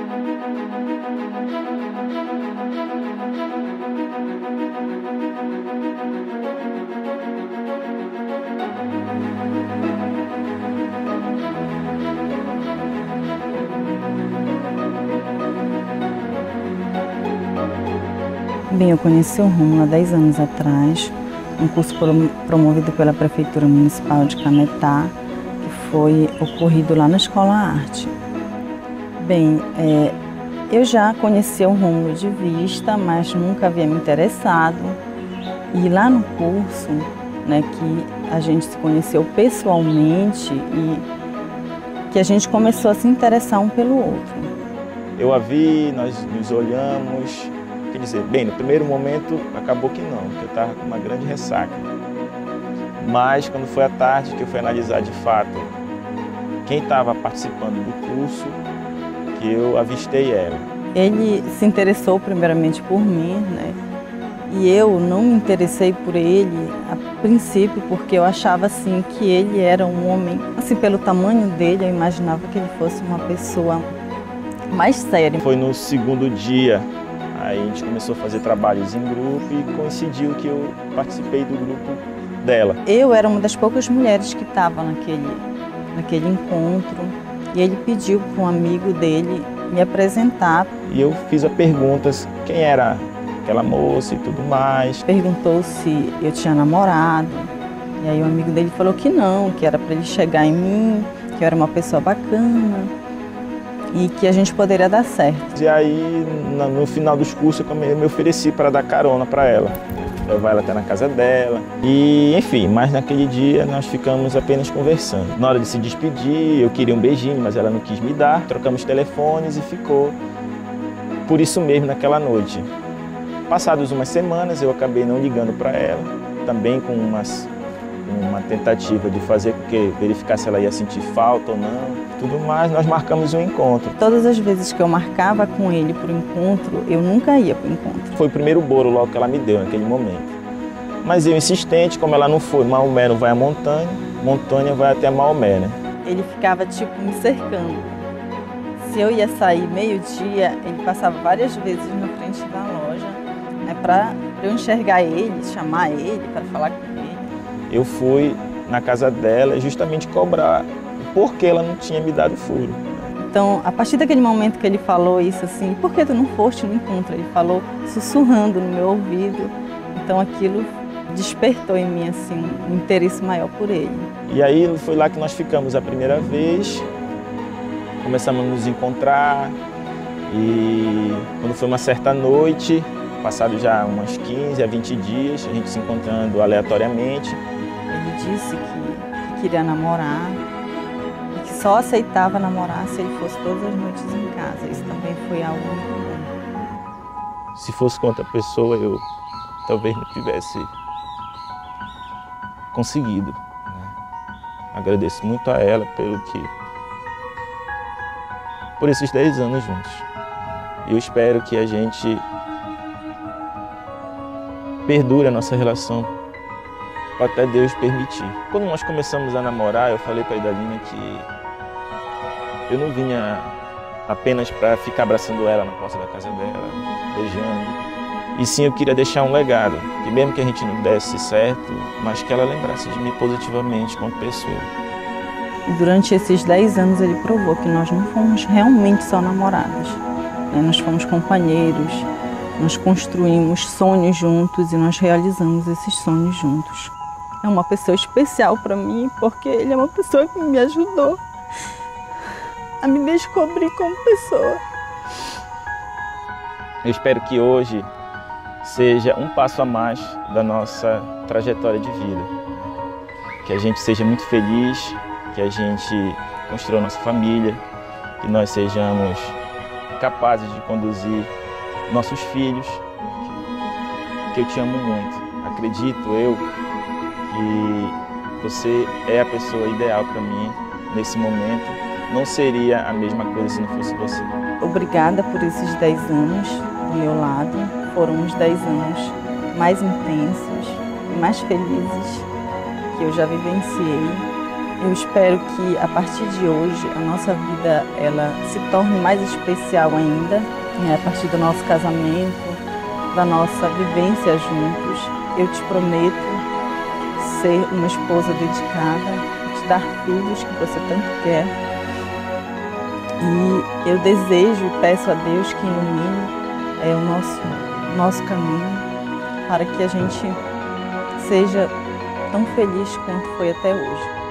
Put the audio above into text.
Bem, eu conheci o Rômulo há 10 anos atrás, um curso promovido pela Prefeitura Municipal de Cametá, que foi ocorrido lá na Escola Arte. Bem, eu já conhecia o Rômulo de vista, mas nunca havia me interessado. E lá no curso, né, que a gente se conheceu pessoalmente e que a gente começou a se interessar um pelo outro. Eu a vi, nós nos olhamos. Quer dizer, bem, no primeiro momento acabou que não, porque eu estava com uma grande ressaca. Mas quando foi à tarde que eu fui analisar de fato quem estava participando do curso, que eu avistei ela. Ele se interessou primeiramente por mim, né? E eu não me interessei por ele a princípio porque eu achava assim que ele era um homem, assim, pelo tamanho dele, eu imaginava que ele fosse uma pessoa mais séria. Foi no segundo dia. Aí a gente começou a fazer trabalhos em grupo e coincidiu que eu participei do grupo dela. Eu era uma das poucas mulheres que estava naquele encontro e ele pediu para um amigo dele me apresentar. E eu fiz as perguntas, quem era aquela moça e tudo mais. Perguntou se eu tinha namorado e aí o amigo dele falou que não, que era para ele chegar em mim, que eu era uma pessoa bacana e que a gente poderia dar certo. E aí, no final dos cursos, eu me ofereci para dar carona para ela, levar ela até na casa dela. E, enfim, mas naquele dia nós ficamos apenas conversando. Na hora de se despedir, eu queria um beijinho, mas ela não quis me dar. Trocamos telefones e ficou por isso mesmo naquela noite. Passadas umas semanas, eu acabei não ligando para ela, também com uma tentativa de fazer com que verificar se ela ia sentir falta ou não. Tudo mais, nós marcamos um encontro. Todas as vezes que eu marcava com ele para o encontro, eu nunca ia para o encontro. Foi o primeiro bolo logo que ela me deu naquele momento. Mas eu insistente, como ela não foi, Maomé não vai a montanha, montanha vai até Maomé, né? Ele ficava tipo me cercando. Se eu ia sair meio-dia, ele passava várias vezes na frente da loja, né, para eu enxergar ele, chamar ele, para falar com ele. Eu fui na casa dela justamente cobrar porque ela não tinha me dado furo. Então, a partir daquele momento que ele falou isso assim, por que tu não foste no encontro? Ele falou sussurrando no meu ouvido. Então aquilo despertou em mim assim um interesse maior por ele. E aí foi lá que nós ficamos a primeira vez, começamos a nos encontrar e quando foi uma certa noite, passado já umas 15 a 20 dias, a gente se encontrando aleatoriamente. Ele disse que queria namorar e que só aceitava namorar se ele fosse todas as noites em casa. Isso também foi algo muito bom. Se fosse com outra pessoa, eu talvez não tivesse conseguido, né? Agradeço muito a ela por esses 10 anos juntos. Eu espero que a gente perdure a nossa relação até Deus permitir. Quando nós começamos a namorar, eu falei para a Idalina que eu não vinha apenas para ficar abraçando ela na porta da casa dela, beijando. E sim, eu queria deixar um legado, que mesmo que a gente não desse certo, mas que ela lembrasse de mim positivamente como pessoa. E durante esses 10 anos ele provou que nós não fomos realmente só namoradas, né? Nós fomos companheiros, nós construímos sonhos juntos e nós realizamos esses sonhos juntos. É uma pessoa especial para mim porque ele é uma pessoa que me ajudou a me descobrir como pessoa. Eu espero que hoje seja um passo a mais da nossa trajetória de vida. Que a gente seja muito feliz, que a gente construa nossa família, que nós sejamos capazes de conduzir nossos filhos, que eu te amo muito. Acredito eu que você é a pessoa ideal para mim nesse momento. Não seria a mesma coisa se não fosse você. Obrigada por esses 10 anos do meu lado. Foram os 10 anos mais intensos e mais felizes que eu já vivenciei. Eu espero que a partir de hoje a nossa vida ela se torne mais especial ainda, a partir do nosso casamento, da nossa vivência juntos. Eu te prometo ser uma esposa dedicada, te dar filhos que você tanto quer. E eu desejo e peço a Deus que ilumine o nosso caminho para que a gente seja tão feliz quanto foi até hoje.